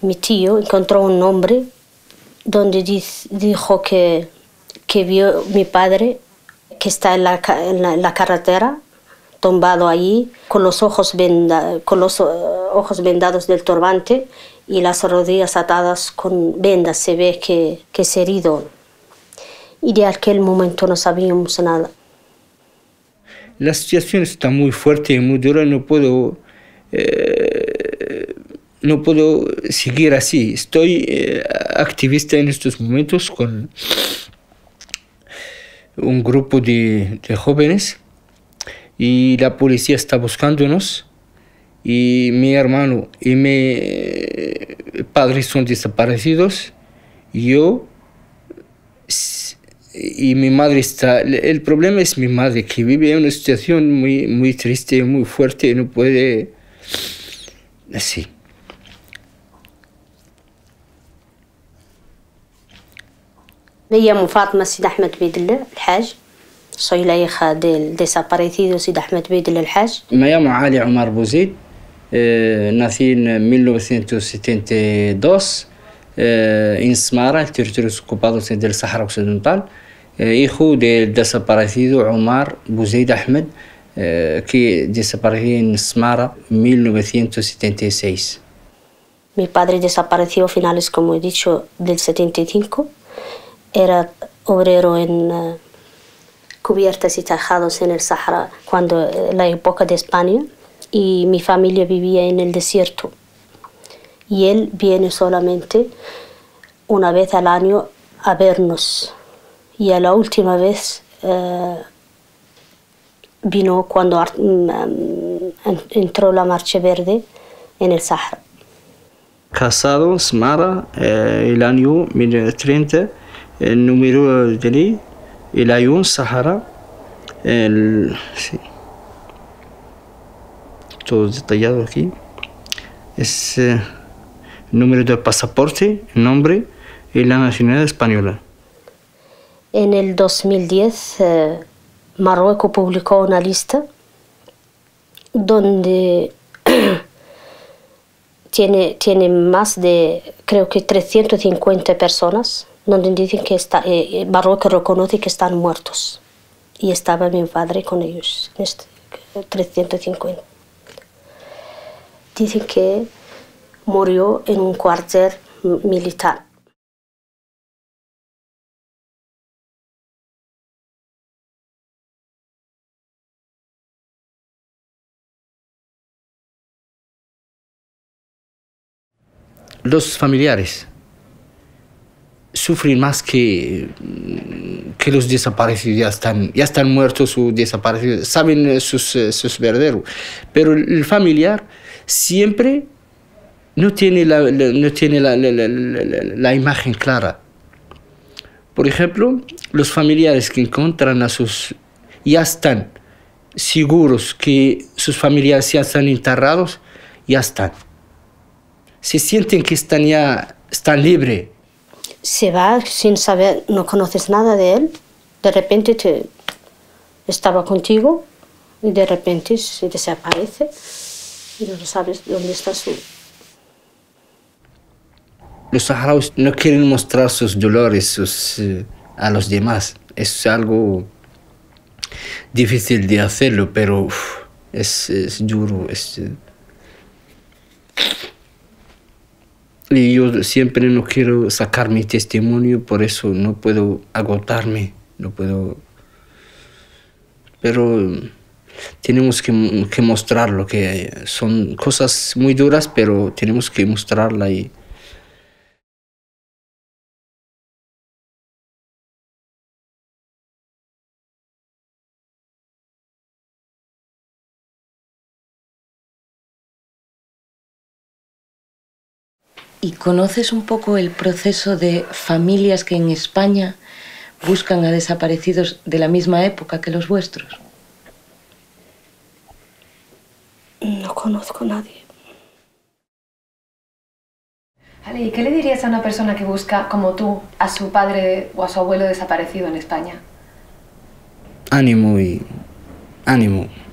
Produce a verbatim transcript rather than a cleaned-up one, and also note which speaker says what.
Speaker 1: mi tío encontró un nombre donde diz, dijo que, que vio mi padre que está en la, en la, en la carretera, tumbado allí, con los ojos, venda, con los uh, ojos vendados del turbante y las rodillas atadas con vendas. Se ve que, que es herido. Y de aquel momento no sabíamos nada.
Speaker 2: La situación está muy fuerte y muy dura. No puedo, eh, no puedo seguir así. Estoy eh, activista en estos momentos con un grupo de, de jóvenes y la policía está buscándonos y mi hermano y mi padre son desaparecidos. Yo y mi madre está... El problema es mi madre, que vive en una situación muy, muy triste, muy fuerte, y no puede... Así.
Speaker 1: Me llamo Fátima Sid Ahmed Beidillah El-Haj. Soy la hija del desaparecido Sid Ahmed Beidillah El-Haj.
Speaker 2: Me llamo Ali Omar Bouzid. Eh, nací en mil novecientos setenta y dos eh, en Smara, el territorio ocupado del Sahara Occidental. Eh, hijo del desaparecido Omar Bouzid Ahmed, eh, que desapareció en Smara en mil novecientos setenta y seis.
Speaker 1: Mi padre desapareció a finales, como he dicho, del setenta y cinco. Era obrero en uh, cubiertas y tejados en el Sahara cuando uh, la época de España, y mi familia vivía en el desierto. Y él viene solamente una vez al año a vernos. Y a la última vez uh, vino cuando um, entró la Marcha Verde en el Sahara.
Speaker 2: Casado, Smara, eh, el año mil novecientos treinta, el número de ley, el Ayun, Sahara, el, sí, todo detallado aquí. Es eh, el número del pasaporte, el nombre y la nacionalidad española.
Speaker 1: En el dos mil diez, eh, Marruecos publicó una lista donde tiene, tiene más de, creo que trescientas cincuenta personas, donde dicen que está, eh, Marruecos reconoce que están muertos. Y estaba mi padre con ellos, este, trescientos cincuenta. Dicen que murió en un cuartel militar.
Speaker 2: Los familiares sufren más que, que los desaparecidos. Ya están, ya están muertos o desaparecidos, saben sus, sus verdaderos. Pero el familiar siempre no tiene la, la, no tiene la, la, la, la, la imagen clara. Por ejemplo, los familiares que encuentran a sus... ya están seguros que sus familiares ya están enterrados, ya están. Se sienten que están ya están libres.
Speaker 1: Se va sin saber, no conoces nada de él. De repente te, estaba contigo y de repente se desaparece y no sabes dónde está su...
Speaker 2: Los saharauis no quieren mostrar sus dolores sus, uh, a los demás. Es algo difícil de hacerlo, pero uf, es, es duro. Es, uh... Y yo siempre no quiero sacar mi testimonio, por eso no puedo agotarme, no puedo... Pero tenemos que, que mostrarlo, que son cosas muy duras, pero tenemos que mostrarla y...
Speaker 3: ¿Y conoces un poco el proceso de familias que en España buscan a desaparecidos de la misma época que los vuestros?
Speaker 1: No conozco a nadie.
Speaker 4: Ale, ¿y qué le dirías a una persona que busca, como tú, a su padre o a su abuelo desaparecido en España?
Speaker 2: Ánimo y... ánimo.